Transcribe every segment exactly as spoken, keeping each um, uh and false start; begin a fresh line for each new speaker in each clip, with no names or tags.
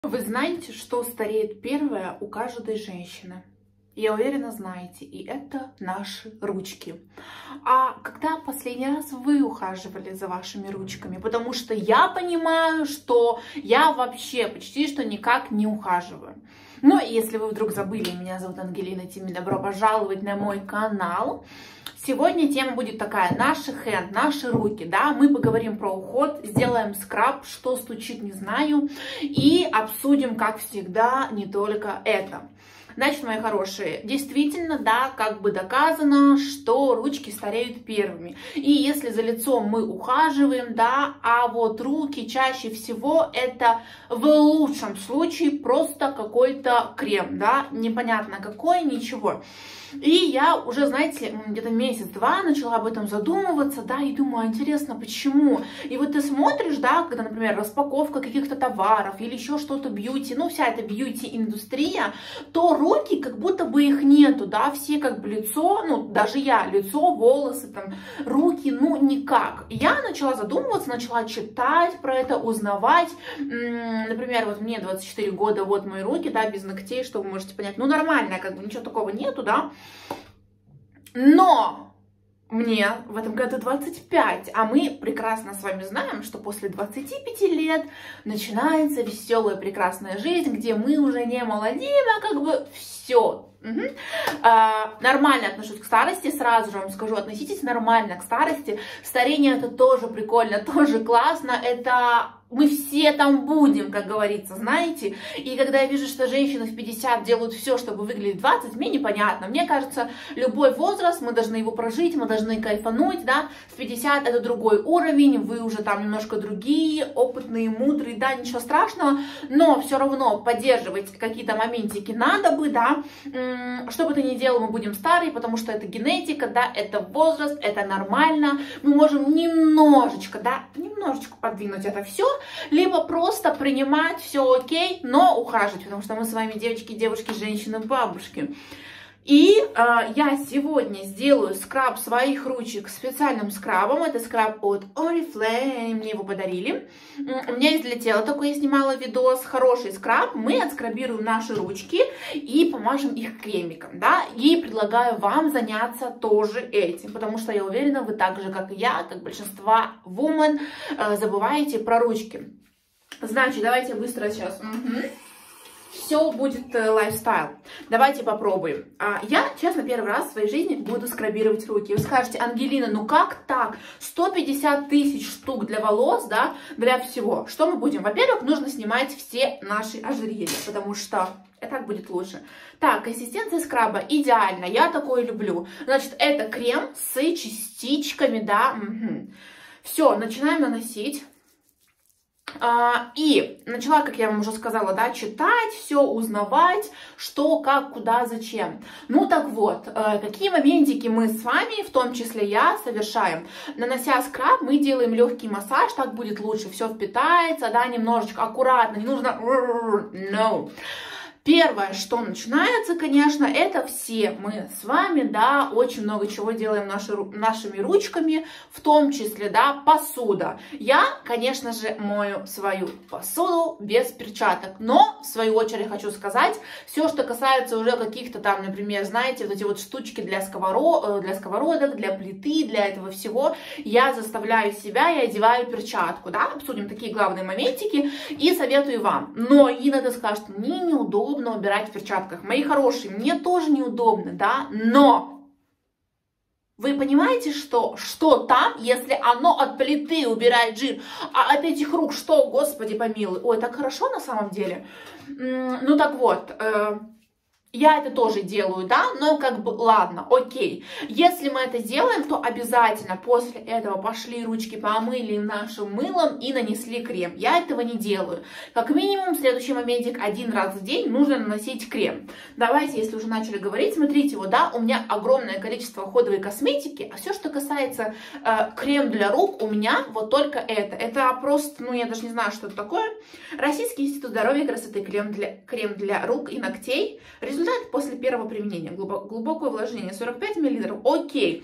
Вы знаете, что стареет первое у каждой женщины? Я уверена, знаете, и это наши ручки. А когда последний раз вы ухаживали за вашими ручками? Потому что я понимаю, что я вообще почти что никак не ухаживаю. Но если вы вдруг забыли, меня зовут Ангелина Тими, добро пожаловать на мой канал. Сегодня тема будет такая: наши хенд, наши руки, да, мы поговорим про уход, сделаем скраб, что стучит, не знаю, и обсудим, как всегда, не только это. Значит, мои хорошие, действительно, да, как бы доказано, что ручки стареют первыми. И если за лицом мы ухаживаем, да, а вот руки чаще всего это в лучшем случае просто какой-то крем, да, непонятно какой, ничего. И я уже, знаете, где-то месяц-два начала об этом задумываться, да, и думаю, интересно, почему? И вот ты смотришь, да, когда, например, распаковка каких-то товаров или еще что-то бьюти, ну, вся эта бьюти-индустрия, то руки, как будто бы их нету, да, все как бы лицо, ну, даже я, лицо, волосы, там, руки, ну, никак. И я начала задумываться, начала читать про это, узнавать, например, вот мне двадцать четыре года, вот мои руки, да, без ногтей, что вы можете понять, ну, нормально, как бы ничего такого нету, да. Но мне в этом году двадцать пять, а мы прекрасно с вами знаем, что после двадцати пяти лет начинается веселая прекрасная жизнь, где мы уже не молодеем, а как бы все. Угу. А, нормально отношусь к старости, сразу же вам скажу, относитесь нормально к старости. Старение это тоже прикольно, тоже классно, это... Мы все там будем, как говорится, знаете. И когда я вижу, что женщины в пятьдесят делают все, чтобы выглядеть в двадцать, мне непонятно. Мне кажется, любой возраст, мы должны его прожить, мы должны кайфануть, да. В пятьдесят это другой уровень, вы уже там немножко другие, опытные, мудрые, да, ничего страшного. Но все равно поддерживать какие-то моментики надо бы, да. Что бы ты ни делал, мы будем старые, потому что это генетика, да, это возраст, это нормально. Мы можем немножечко, да, немножечко подвинуть это все, либо просто принимать все окей, но ухаживать, потому что мы с вами девочки, девушки, женщины, бабушки. И э, я сегодня сделаю скраб своих ручек специальным скрабом. Это скраб от Oriflame, мне его подарили. У меня есть для тела такой, я снимала видос, хороший скраб. Мы отскрабируем наши ручки и помажем их кремиком, да. И предлагаю вам заняться тоже этим, потому что я уверена, вы так же, как и я, как большинство women, э, забываете про ручки. Значит, давайте быстро сейчас... Угу. Все будет э, лайфстайл. Давайте попробуем. А, я, честно, первый раз в своей жизни буду скрабировать руки. Вы скажете: Ангелина, ну как так? сто пятьдесят тысяч штук для волос, да, для всего. Что мы будем? Во-первых, нужно снимать все наши ожерелья, потому что и так будет лучше. Так, консистенция скраба идеально. Я такое люблю. Значит, это крем с частичками, да. Угу. Все, начинаем наносить. А, и начала, как я вам уже сказала, да, читать, все узнавать, что, как, куда, зачем. Ну так вот, э, какие моментики мы с вами, в том числе я, совершаем. Нанося скраб, мы делаем легкий массаж, так будет лучше, все впитается, да, немножечко аккуратно, не нужно... No. Первое, что начинается, конечно, это все мы с вами, да, очень много чего делаем наши, нашими ручками, в том числе, да, посуда. Я, конечно же, мою свою посуду без перчаток, но, в свою очередь, хочу сказать, все, что касается уже каких-то там, например, знаете, вот эти вот штучки для, сковород, для сковородок, для плиты, для этого всего, я заставляю себя и одеваю перчатку, да, обсудим такие главные моментики и советую вам. Но иногда скажут: мне неудобно убирать в перчатках. Мои хорошие, мне тоже неудобно, да, но вы понимаете, что, что там, если оно от плиты убирает жир, а от этих рук что, Господи помилуй, ой, так хорошо на самом деле. Ну так вот, э я это тоже делаю, да, но как бы, ладно, окей. Если мы это делаем, то обязательно после этого пошли ручки, помыли нашим мылом и нанесли крем. Я этого не делаю. Как минимум, следующий моментик, один раз в день нужно наносить крем. Давайте, если уже начали говорить, смотрите, вот, да, у меня огромное количество уходовой косметики, а все, что касается э, крем для рук, у меня вот только это. Это просто, ну, я даже не знаю, что это такое. Российский институт здоровья и красоты, крем для, крем для рук и ногтей. Результат после первого применения: глубокое увлажнение сорок пять миллилитров. Окей.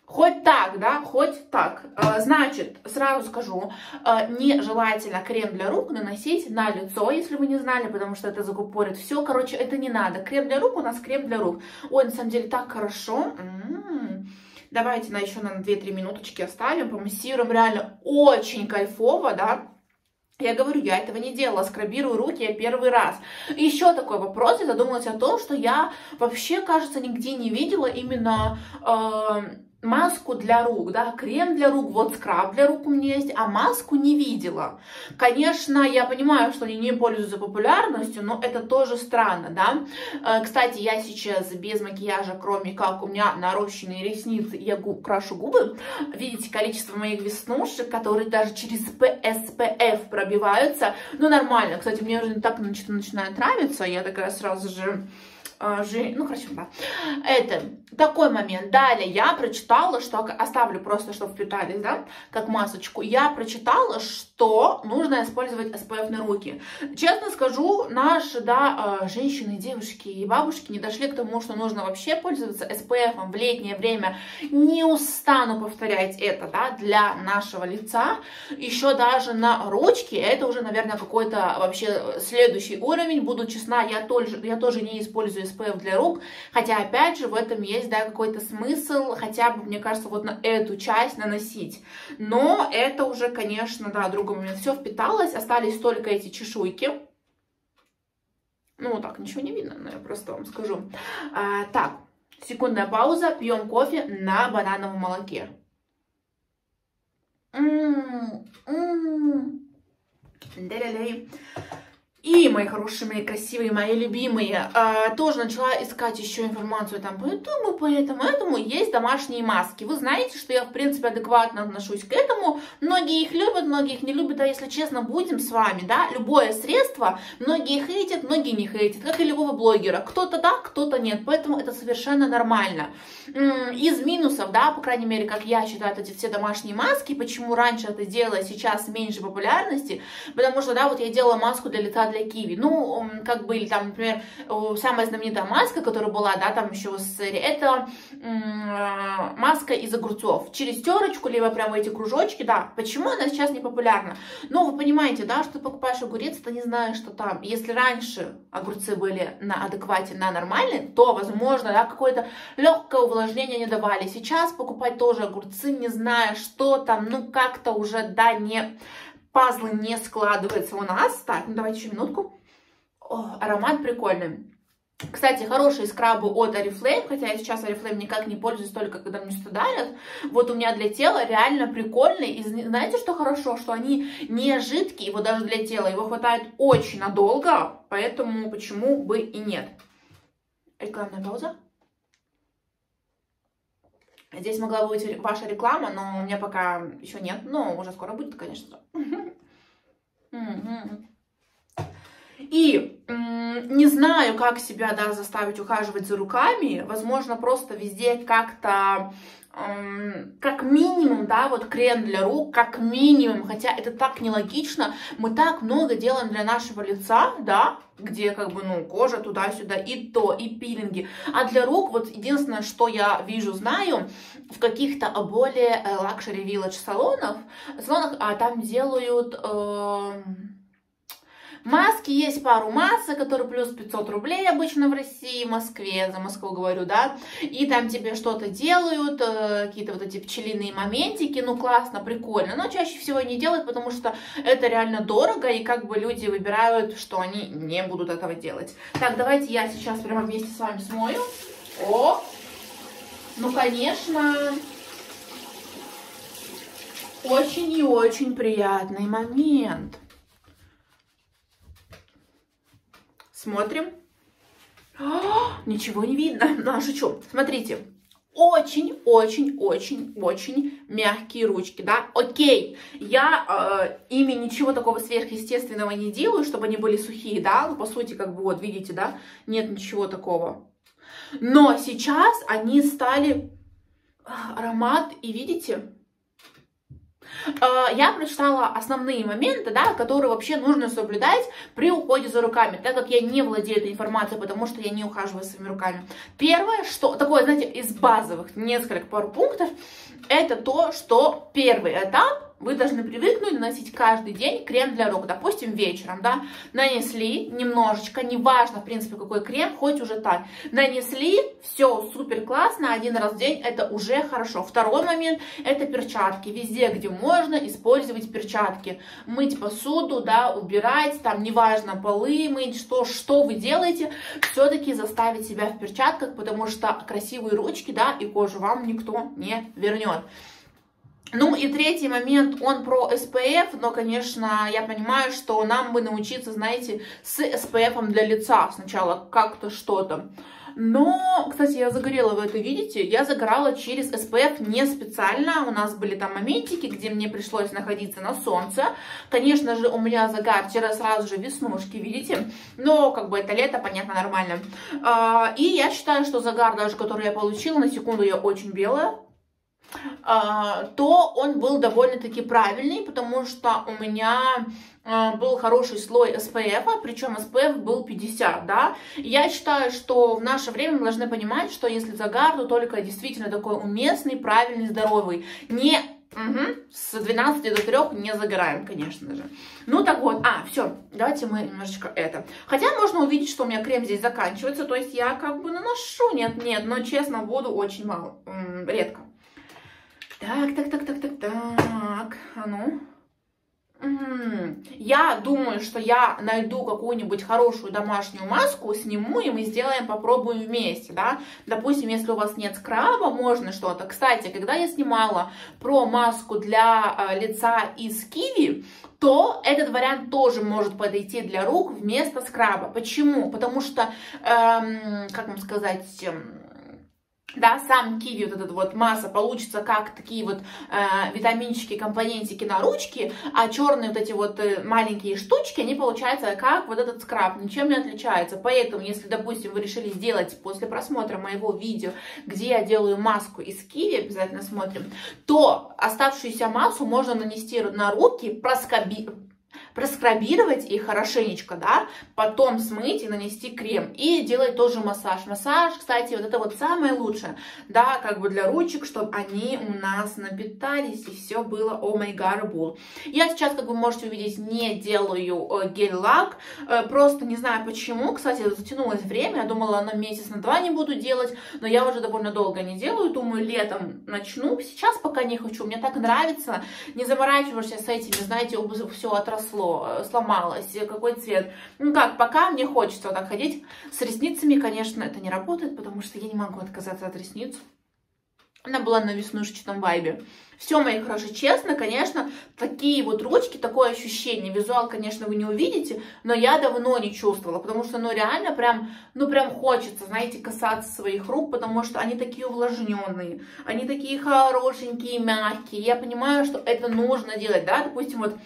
Хоть так, да, хоть так. Значит, сразу скажу, нежелательно крем для рук наносить на лицо, если вы не знали, потому что это закупорит все. Короче, это не надо. Крем для рук у нас крем для рук. Ой, на самом деле так хорошо. М-м-м. Давайте на еще на две-три минуточки оставим, помассируем. Реально очень кайфово, да. Я говорю, я этого не делала, скрабирую руки я первый раз. Еще такой вопрос, я задумалась о том, что я вообще, кажется, нигде не видела именно э, маску для рук, да, крем для рук, вот скраб для рук у меня есть, а маску не видела. Конечно, я понимаю, что они не пользуются популярностью, но это тоже странно, да. Э, кстати, я сейчас без макияжа, кроме как у меня нарощенные ресницы, я губ, крашу губы. Видите количество моих веснушек, которые даже через эс пэ эф пробиваются. Ну, нормально. Кстати, мне уже так начинает нравиться. Я такая сразу же... Жи... Ну, хорошо, да. Это такой момент. Далее я прочитала, что... Оставлю просто, чтобы впитались, да, как масочку. Я прочитала, что нужно использовать эс пэ эф на руки. Честно скажу, наши, да, женщины, девушки и бабушки не дошли к тому, что нужно вообще пользоваться эс пэ эфом в летнее время. Не устану повторять это, да, для нашего лица. Еще даже на ручки. Это уже, наверное, какой-то вообще следующий уровень. Буду честна, я тоже, я тоже не использую эс пэ эф для рук, хотя, опять же, в этом есть, да, какой-то смысл, хотя бы, мне кажется, вот на эту часть наносить. Но это уже, конечно, да, другой момент. Все впиталось, остались только эти чешуйки. Ну, так, ничего не видно, но я просто вам скажу. А, так, секундная пауза, пьем кофе на банановом молоке. М-м-м. И, мои хорошие, мои красивые, мои любимые, э, тоже начала искать еще информацию там по ютубу, по этому, этому. Есть домашние маски. Вы знаете, что я, в принципе, адекватно отношусь к этому. Многие их любят, многие их не любят. А если честно, будем с вами, да, любое средство, многие хейтят, многие не хейтят, как и любого блогера. Кто-то да, кто-то нет. Поэтому это совершенно нормально. Из минусов, да, по крайней мере, как я считаю, эти все домашние маски, почему раньше это делала, сейчас меньше популярности, потому что, да, вот я делала маску для лица для киви, ну, как бы, или там, например, самая знаменитая маска, которая была, да, там еще в СССР, это маска из огурцов, через терочку, либо прямо эти кружочки, да, почему она сейчас не популярна? Ну, вы понимаете, да, что ты покупаешь огурец, ты не знаешь, что там, если раньше огурцы были на адеквате, на нормальные, то, возможно, да, какое-то легкое увлажнение не давали, сейчас покупать тоже огурцы, не зная, что там, ну, как-то уже, да, не... Пазлы не складываются у нас. Так, ну давайте еще минутку. О, аромат прикольный. Кстати, хорошие скрабы от Oriflame, хотя я сейчас Oriflame никак не пользуюсь, только когда мне что-то дарят. Вот у меня для тела реально прикольный. И знаете, что хорошо? Что они не жидкие, вот даже для тела. Его хватает очень надолго, поэтому почему бы и нет. Рекламная пауза. Здесь могла быть ваша реклама, но у меня пока еще нет. Но уже скоро будет, конечно. И не знаю, как себя, да, заставить ухаживать за руками. Возможно, просто везде как-то, как минимум, да, вот крем для рук, как минимум. Хотя это так нелогично. Мы так много делаем для нашего лица, да, где как бы, ну, кожа туда-сюда, и то, и пилинги. А для рук, вот единственное, что я вижу, знаю, в каких-то более лакшери вилледж салонах, салонах, а там делают... Э Маски, есть пару масок, которые плюс пятьсот рублей обычно в России, в Москве, за Москву говорю, да, и там тебе что-то делают, э, какие-то вот эти пчелиные моментики, ну классно, прикольно, но чаще всего не делают, потому что это реально дорого, и как бы люди выбирают, что они не будут этого делать. Так, давайте я сейчас прямо вместе с вами смою. О, ну конечно, очень и очень приятный момент. Смотрим. О, ничего не видно. Ну, а шучу. Смотрите. Очень-очень-очень-очень мягкие ручки, да? Окей. Я э, ими ничего такого сверхъестественного не делаю, чтобы они были сухие, да? Ну, по сути, как бы, вот, видите, да? Нет ничего такого. Но сейчас они стали... Аромат, и видите... я прочитала основные моменты, да, которые вообще нужно соблюдать при уходе за руками, так как я не владею этой информацией, потому что я не ухаживаю своими руками. Первое, что такое, знаете, из базовых несколько пару пунктов, это то, что первый этап вы должны привыкнуть наносить каждый день крем для рук, допустим, вечером, да, нанесли немножечко, неважно, в принципе, какой крем, хоть уже так, нанесли, все, супер классно, один раз в день, это уже хорошо. Второй момент, это перчатки, везде, где можно, использовать перчатки, мыть посуду, да, убирать, там, неважно, полы мыть, что, что вы делаете, все-таки заставить себя в перчатках, потому что красивые ручки, да, и кожу вам никто не вернет. Ну и третий момент, он про эс пэ эф, но, конечно, я понимаю, что нам бы научиться, знаете, с эс пэ эфом для лица сначала как-то что-то. Но, кстати, я загорела, вы это видите, я загорала через эс пэ эф не специально, у нас были там моментики, где мне пришлось находиться на солнце. Конечно же, у меня загар через сразу же веснушки, видите, но как бы это лето, понятно, нормально. И я считаю, что загар даже, который я получила, на секунду я очень белая, то он был довольно-таки правильный, потому что у меня был хороший слой эс пэ эф, причем эс пэ эф был пятьдесят, да. Я считаю, что в наше время мы должны понимать, что если загар, то только действительно такой уместный, правильный, здоровый. Не угу, с двенадцати до трёх не загораем, конечно же. Ну так вот, а, все, давайте мы немножечко это. Хотя можно увидеть, что у меня крем здесь заканчивается, то есть я как бы наношу, нет-нет, но честно, буду очень мало, редко. Так, так, так, так, так, так, а ну. М-м. Я думаю, что я найду какую-нибудь хорошую домашнюю маску, сниму, и мы сделаем, попробуем вместе, да. Допустим, если у вас нет скраба, можно что-то. Кстати, когда я снимала про маску для э, лица из киви, то этот вариант тоже может подойти для рук вместо скраба. Почему? Потому что, эм, как вам сказать... Эм, да, сам киви, вот эта вот масса, получится как такие вот э, витаминчики, компонентики на ручки, а черные вот эти вот э, маленькие штучки, они получаются как вот этот скраб, ничем не отличаются. Поэтому, если, допустим, вы решили сделать после просмотра моего видео, где я делаю маску из киви, обязательно смотрим, то оставшуюся массу можно нанести на руки, проскоби... проскрабировать их хорошенечко, да, потом смыть и нанести крем, и делать тоже массаж. Массаж, кстати, вот это вот самое лучшее, да, как бы для ручек, чтобы они у нас напитались, и все было о май гарбул. Я сейчас, как вы можете увидеть, не делаю э, гель-лак, э, просто не знаю почему, кстати, затянулось время, я думала, на месяц, на два не буду делать, но я уже довольно долго не делаю, думаю, летом начну, сейчас пока не хочу, мне так нравится, не заморачиваешься с этими, знаете, все отросло, сломалось, какой цвет. Ну как, пока мне хочется вот так ходить. С ресницами, конечно, это не работает, потому что я не могу отказаться от ресниц. Она была на веснушечном вайбе. Все, мои хорошие, честно, конечно, такие вот ручки, такое ощущение. Визуал, конечно, вы не увидите, но я давно не чувствовала, потому что, ну, реально прям, ну, прям хочется, знаете, касаться своих рук, потому что они такие увлажненные, они такие хорошенькие, мягкие. Я понимаю, что это нужно делать, да, допустим, вот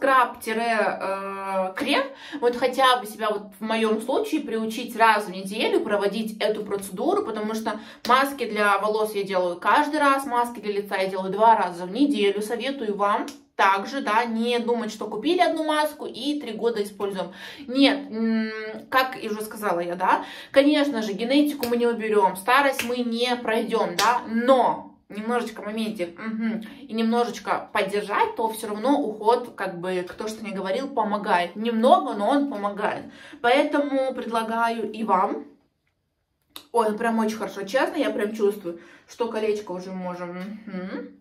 скраб-крем, вот хотя бы себя вот в моем случае приучить раз в неделю проводить эту процедуру, потому что маски для волос я делаю каждый раз, маски для лица я делаю два раза раза в неделю. Советую вам также, да, не думать, что купили одну маску и три года используем. Нет, как и уже сказала я, да, конечно же, генетику мы не уберем, старость мы не пройдем, да, но немножечко моментик угу, и немножечко поддержать, то все равно уход, как бы, кто что не говорил, помогает. Немного, но он помогает. Поэтому предлагаю и вам. Ой, ну прям очень хорошо, честно, я прям чувствую, что колечко уже можем. Угу.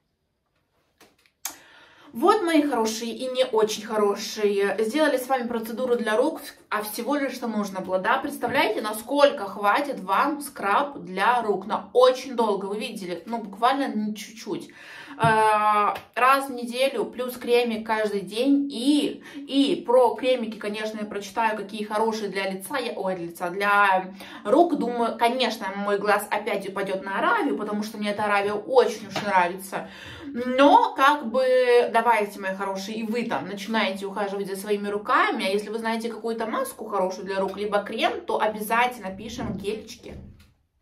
Вот, мои хорошие и не очень хорошие, сделали с вами процедуру для рук, а всего лишь что нужно было, да? Представляете, насколько хватит вам скраб для рук? На очень долго, вы видели, ну, буквально не чуть-чуть. Раз в неделю, плюс кремик каждый день, и, и про кремики, конечно, я прочитаю, какие хорошие для лица, я, ой, для лица, для рук, думаю, конечно, мой глаз опять упадет на Аравию, потому что мне эта Аравия очень уж нравится, но, как бы, давайте, мои хорошие, и вы там начинаете ухаживать за своими руками, а если вы знаете какую-то маску хорошую для рук, либо крем, то обязательно пишем гельчики.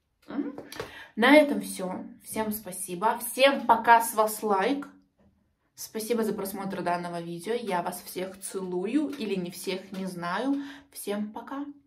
На этом все. Всем спасибо. Всем пока, с вас лайк. Спасибо за просмотр данного видео. Я вас всех целую или не всех, не знаю. Всем пока!